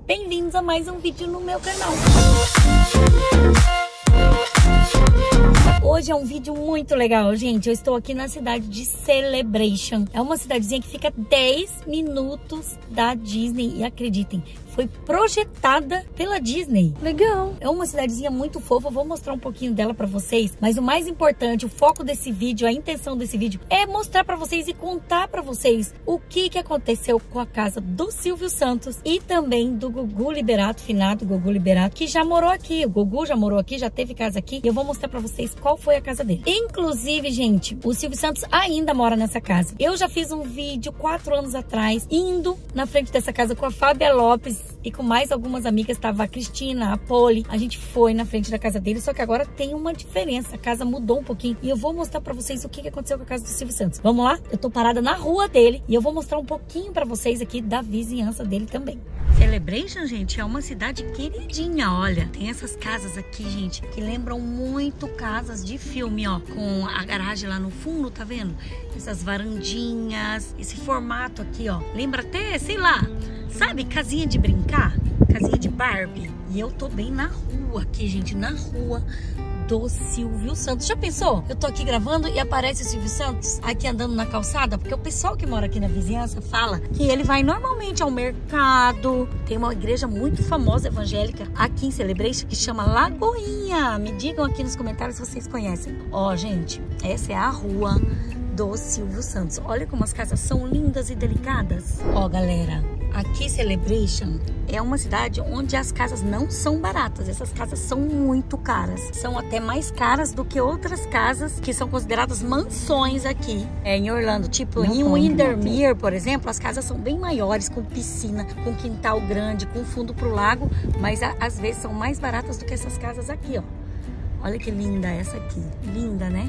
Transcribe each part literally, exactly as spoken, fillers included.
Bem-vindos a mais um vídeo no meu canal. Hoje é um vídeo muito legal, gente. Eu estou aqui na cidade de Celebration. É uma cidadezinha que fica dez minutos da Disney. E acreditem, foi projetada pela Disney. Legal. É uma cidadezinha muito fofa. Eu vou mostrar um pouquinho dela pra vocês. Mas o mais importante, o foco desse vídeo, a intenção desse vídeo é mostrar pra vocês e contar pra vocês o que que aconteceu com a casa do Silvio Santos e também do Gugu Liberato, finado Gugu Liberato, que já morou aqui. O Gugu já morou aqui, já teve casa aqui. E eu vou mostrar pra vocês qual foi a casa dele. Inclusive, gente, o Silvio Santos ainda mora nessa casa. Eu já fiz um vídeo quatro anos atrás, indo na frente dessa casa com a Fábia Lopes e com mais algumas amigas. Tava a Cristina, a Poli. A gente foi na frente da casa dele, só que agora tem uma diferença. A casa mudou um pouquinho e eu vou mostrar pra vocês o que aconteceu com a casa do Silvio Santos. Vamos lá? Eu tô parada na rua dele e eu vou mostrar um pouquinho pra vocês aqui da vizinhança dele também. Celebration, gente, é uma cidade queridinha, olha. Tem essas casas aqui, gente, que lembram muito casas de filme, ó. Com a garagem lá no fundo, tá vendo? Essas varandinhas, esse formato aqui, ó. Lembra até, sei lá, sabe, casinha de brincar? Casinha de Barbie. E eu tô bem na rua aqui, gente, na rua do Silvio Santos. Já pensou? Eu tô aqui gravando e aparece o Silvio Santos aqui andando na calçada, porque o pessoal que mora aqui na vizinhança fala que ele vai normalmente ao mercado. Tem uma igreja muito famosa evangélica aqui em Celebration que chama Lagoinha. Me digam aqui nos comentários se vocês conhecem. Ó, gente, essa é a rua do Silvio Santos. Olha como as casas são lindas e delicadas. Ó, galera, aqui Celebration é uma cidade onde as casas não são baratas. Essas casas são muito caras. São até mais caras do que outras casas que são consideradas mansões aqui é, em Orlando. Tipo, não em Windermere, por exemplo, as casas são bem maiores, com piscina, com quintal grande, com fundo pro lago. Mas a, às vezes são mais baratas do que essas casas aqui, ó. Olha que linda essa aqui. Linda, né?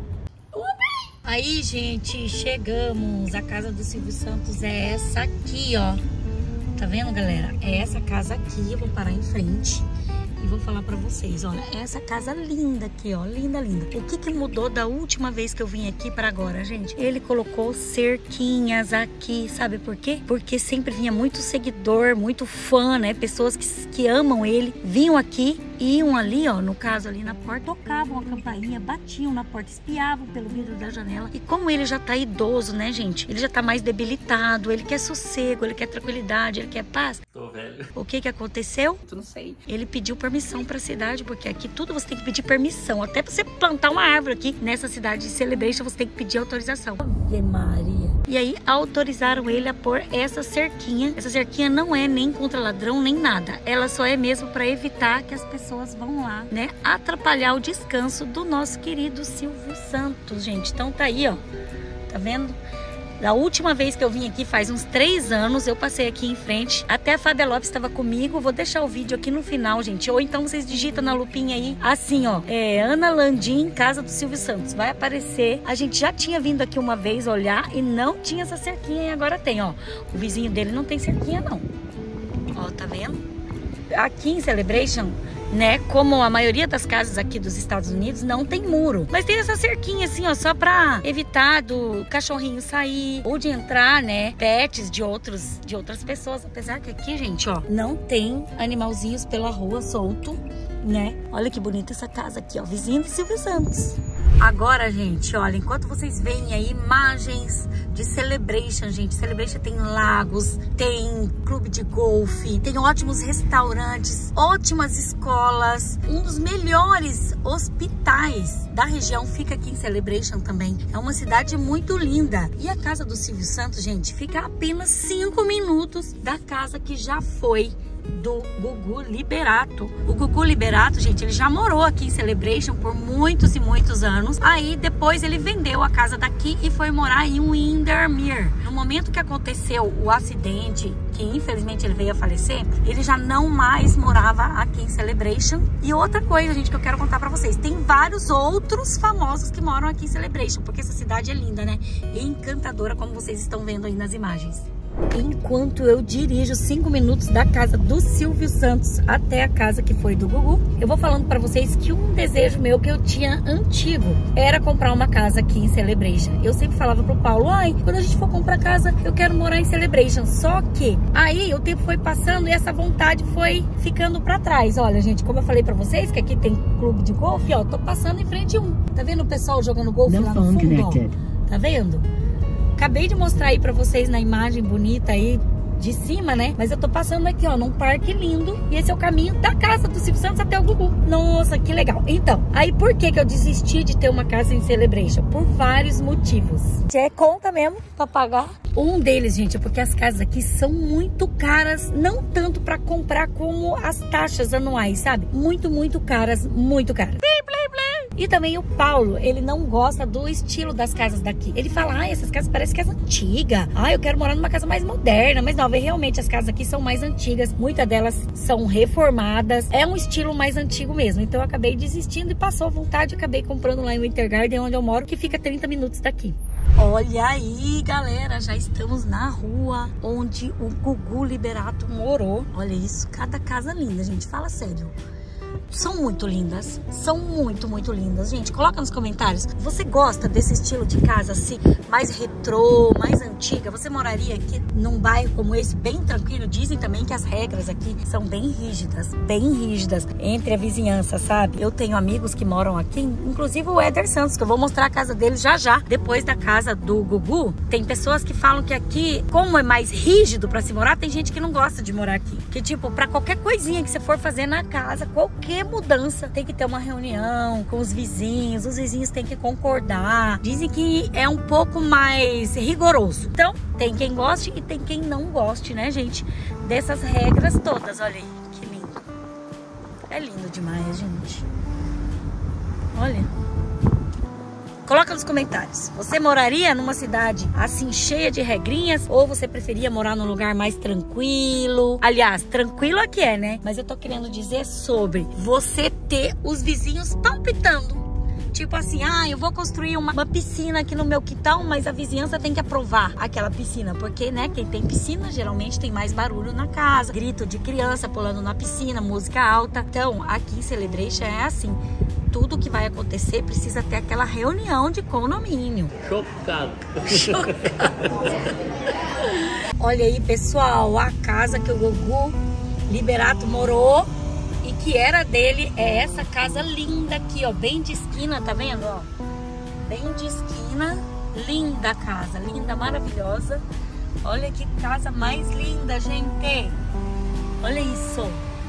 Aí, gente, chegamos. A casa do Silvio Santos é essa aqui, ó. Tá vendo, galera? É essa casa aqui. Eu vou parar em frente e vou falar pra vocês, olha, essa casa linda aqui, ó, linda, linda. O que que mudou da última vez que eu vim aqui pra agora, gente? Ele colocou cerquinhas aqui, sabe por quê? Porque sempre vinha muito seguidor, muito fã, né? Pessoas que, que amam ele, vinham aqui, iam ali, ó, no caso ali na porta, tocavam a campainha, batiam na porta, espiavam pelo vidro da janela. E como ele já tá idoso, né, gente? Ele já tá mais debilitado, ele quer sossego, ele quer tranquilidade, ele quer paz. Tô velho. O que que aconteceu? Eu não sei. Ele pediu permissão pra cidade, porque aqui tudo você tem que pedir permissão. Até pra você plantar uma árvore aqui nessa cidade de Celebration, você tem que pedir autorização. Ave Maria. E aí autorizaram ele a pôr essa cerquinha. Essa cerquinha não é nem contra ladrão, nem nada. Ela só é mesmo pra evitar que as pessoas vão lá, né, atrapalhar o descanso do nosso querido Silvio Santos, gente. Então tá aí, ó. Tá vendo? Da última vez que eu vim aqui, faz uns três anos, eu passei aqui em frente. Até a Fábia Lopes estava comigo. Vou deixar o vídeo aqui no final, gente. Ou então vocês digitam na lupinha aí, assim, ó. É Ana Landim, casa do Silvio Santos. Vai aparecer. A gente já tinha vindo aqui uma vez olhar e não tinha essa cerquinha. E agora tem, ó. O vizinho dele não tem cerquinha, não. Ó, tá vendo? Aqui em Celebration, né, como a maioria das casas aqui dos Estados Unidos, não tem muro. Mas tem essa cerquinha assim, ó, só pra evitar do cachorrinho sair ou de entrar, né, pets de outros, de outras pessoas. Apesar que aqui, gente, ó, não tem animalzinhos pela rua solto, né? Olha que bonita essa casa aqui, ó, vizinho do Silvio Santos. Agora, gente, olha, enquanto vocês veem aí imagens de Celebration, gente, Celebration tem lagos, tem clube de golfe, tem ótimos restaurantes, ótimas escolas, um dos melhores hospitais da região fica aqui em Celebration também. É uma cidade muito linda. E a casa do Silvio Santos, gente, fica a apenas cinco minutos da casa que já foi do Gugu Liberato. O Gugu Liberato, gente, ele já morou aqui em Celebration por muitos e muitos anos. Aí depois ele vendeu a casa daqui e foi morar em Windermere. No momento que aconteceu o acidente, que infelizmente ele veio a falecer, ele já não mais morava aqui em Celebration. E outra coisa, gente, que eu quero contar pra vocês, tem vários outros famosos que moram aqui em Celebration, porque essa cidade é linda, né? E encantadora, como vocês estão vendo aí nas imagens. Enquanto eu dirijo cinco minutos da casa do Silvio Santos até a casa que foi do Gugu, eu vou falando pra vocês que um desejo meu que eu tinha antigo era comprar uma casa aqui em Celebration. Eu sempre falava pro Paulo, ai, quando a gente for comprar casa, eu quero morar em Celebration. Só que aí o tempo foi passando e essa vontade foi ficando pra trás. Olha, gente, como eu falei pra vocês, que aqui tem clube de golfe, ó, tô passando em frente a um. Tá vendo o pessoal jogando golfe lá no fundo, ó? Tá vendo? Acabei de mostrar aí pra vocês na imagem bonita aí de cima, né? Mas eu tô passando aqui, ó, num parque lindo. E esse é o caminho da casa do Silvio Santos até o Gugu. Nossa, que legal. Então, aí por que que eu desisti de ter uma casa em Celebration? Por vários motivos. É conta mesmo pra pagar. Um deles, gente, é porque as casas aqui são muito caras. Não tanto pra comprar como as taxas anuais, sabe? Muito, muito caras. Muito caras. Play, play, play. E também o Paulo, ele não gosta do estilo das casas daqui. Ele fala, ah, essas casas parecem casa antiga. Ah, eu quero morar numa casa mais moderna, mais nova. E realmente as casas aqui são mais antigas. Muitas delas são reformadas. É um estilo mais antigo mesmo. Então eu acabei desistindo e passou a vontade. Acabei comprando lá em Winter Garden, onde eu moro, que fica trinta minutos daqui. Olha aí, galera, já estamos na rua onde o Gugu Liberato morou. Olha isso, cada casa linda, gente. Fala sério. São muito lindas, são muito, muito lindas. Gente, coloca nos comentários, você gosta desse estilo de casa assim, mais retrô, mais antiga? Você moraria aqui num bairro como esse, bem tranquilo? Dizem também que as regras aqui são bem rígidas, bem rígidas entre a vizinhança, sabe? Eu tenho amigos que moram aqui, inclusive o Éder Santos, que eu vou mostrar a casa dele já já. Depois da casa do Gugu, tem pessoas que falam que aqui, como é mais rígido pra se morar, tem gente que não gosta de morar aqui. Que tipo, pra qualquer coisinha que você for fazer na casa, qualquer mudança, tem que ter uma reunião com os vizinhos, os vizinhos têm que concordar. Dizem que é um pouco mais rigoroso. Então, tem quem goste e tem quem não goste, né, gente? Dessas regras todas. Olha aí, que lindo. É lindo demais, gente. Olha. Coloca nos comentários. Você moraria numa cidade assim cheia de regrinhas ou você preferia morar num lugar mais tranquilo? Aliás, tranquilo aqui é, né? Mas eu tô querendo dizer sobre você ter os vizinhos palpitando. Tipo assim, ah, eu vou construir uma, uma piscina aqui no meu quintal, mas a vizinhança tem que aprovar aquela piscina. Porque, né, quem tem piscina geralmente tem mais barulho na casa. Grito de criança pulando na piscina, música alta. Então, aqui em Celebration é assim. Tudo que vai acontecer precisa ter aquela reunião de condomínio. Chocado. Chocado. Olha aí, pessoal, a casa que o Gugu Liberato morou e que era dele é essa casa linda aqui, ó, bem de esquina, tá vendo, ó? Bem de esquina, linda a casa, linda, maravilhosa. Olha que casa mais linda, gente. Olha isso.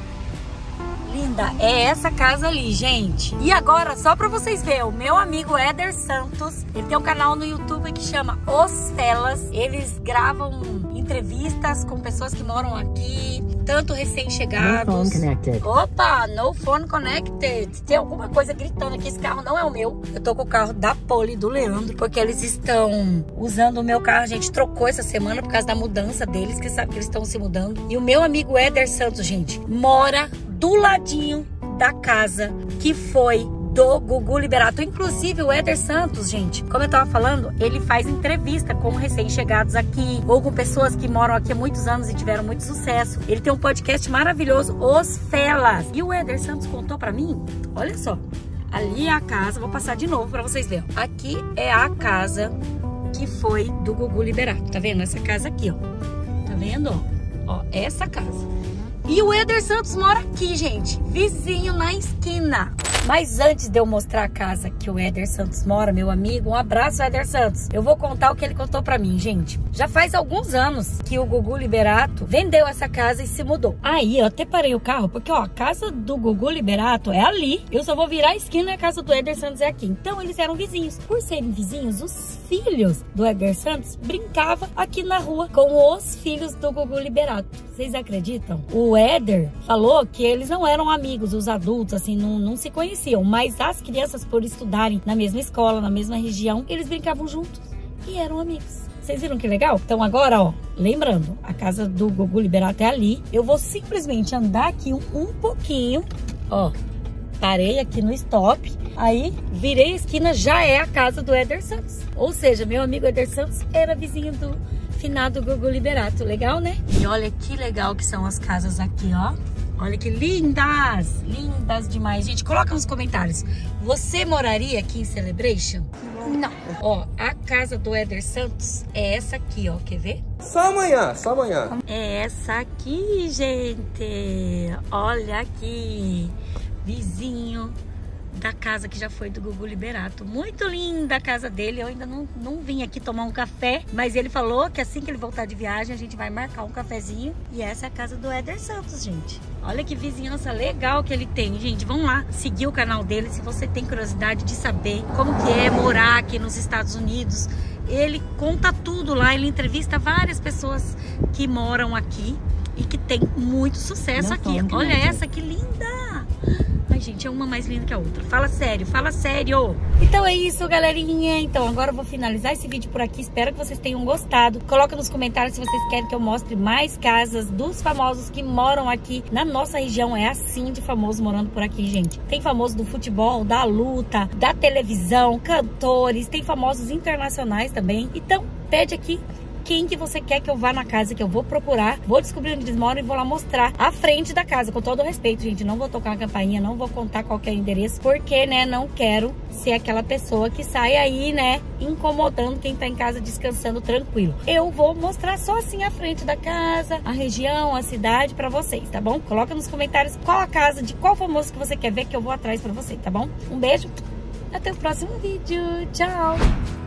Linda, é essa casa ali, gente. E agora, só pra vocês verem, o meu amigo Éder Santos, ele tem um canal no YouTube que chama Os Felas. Eles gravam entrevistas com pessoas que moram aqui, tanto recém-chegados. No phone connected. Opa, no phone connected. Tem alguma coisa gritando aqui, esse carro não é o meu. Eu tô com o carro da Poli, do Leandro, porque eles estão usando o meu carro. A gente trocou essa semana por causa da mudança deles, que sabe que eles estão se mudando. E o meu amigo Éder Santos, gente, mora do ladinho da casa que foi do Gugu Liberato. Inclusive o Éder Santos, gente, como eu tava falando, ele faz entrevista com recém-chegados aqui ou com pessoas que moram aqui há muitos anos e tiveram muito sucesso. Ele tem um podcast maravilhoso, Os Felas. E o Éder Santos contou pra mim, olha só, ali é a casa, vou passar de novo pra vocês verem. Aqui é a casa que foi do Gugu Liberato, tá vendo? Essa casa aqui, ó. Tá vendo, ó? Ó, essa casa. E o Éder Santos mora aqui, gente, vizinho na esquina. Mas antes de eu mostrar a casa que o Éder Santos mora, meu amigo, um abraço, Éder Santos. Eu vou contar o que ele contou pra mim, gente. Já faz alguns anos que o Gugu Liberato vendeu essa casa e se mudou. Aí, eu até parei o carro, porque, ó, a casa do Gugu Liberato é ali. Eu só vou virar a esquina e a casa do Éder Santos é aqui. Então, eles eram vizinhos. Por serem vizinhos, os filhos do Éder Santos brincavam aqui na rua com os filhos do Gugu Liberato. Vocês acreditam? O Éder falou que eles não eram amigos, os adultos, assim, não, não se conheciam. Mas as crianças, por estudarem na mesma escola, na mesma região, eles brincavam juntos e eram amigos. Vocês viram que legal? Então agora, ó, lembrando, a casa do Gugu Liberato é ali. Eu vou simplesmente andar aqui um, um pouquinho, ó. Parei aqui no stop, aí virei a esquina, já é a casa do Éder Santos. Ou seja, meu amigo Éder Santos era vizinho do finado Gugu Liberato. Legal, né? E olha que legal que são as casas aqui, ó. Olha que lindas! Lindas demais. Gente, coloca nos comentários. Você moraria aqui em Celebration? Não. Ó, a casa do Éder Santos é essa aqui, ó. Quer ver? Só amanhã, só amanhã. É essa aqui, gente. Olha aqui. Vizinho da casa que já foi do Gugu Liberato. Muito linda a casa dele. Eu ainda não, não vim aqui tomar um café, mas ele falou que assim que ele voltar de viagem, a gente vai marcar um cafezinho. E essa é a casa do Éder Santos, gente. Olha que vizinhança legal que ele tem, gente. Vamos lá seguir o canal dele se você tem curiosidade de saber como que é morar aqui nos Estados Unidos. Ele conta tudo lá, ele entrevista várias pessoas que moram aqui e que tem muito sucesso aqui. Olha essa, que linda! Ai, gente, é uma mais linda que a outra. Fala sério, fala sério. Então é isso, galerinha. Então agora eu vou finalizar esse vídeo por aqui. Espero que vocês tenham gostado. Coloca nos comentários se vocês querem que eu mostre mais casas dos famosos que moram aqui na nossa região. É assim de famoso morando por aqui, gente. Tem famoso do futebol, da luta, da televisão, cantores. Tem famosos internacionais também. Então, pede aqui quem que você quer que eu vá na casa, que eu vou procurar, vou descobrir onde eles moram e vou lá mostrar a frente da casa, com todo o respeito, gente. Não vou tocar a campainha, não vou contar qualquer endereço, porque, né, não quero ser aquela pessoa que sai aí, né, incomodando quem tá em casa descansando tranquilo. Eu vou mostrar só assim a frente da casa, a região, a cidade pra vocês, tá bom? Coloca nos comentários qual a casa, de qual famoso que você quer ver, que eu vou atrás pra você, tá bom? Um beijo, até o próximo vídeo, tchau!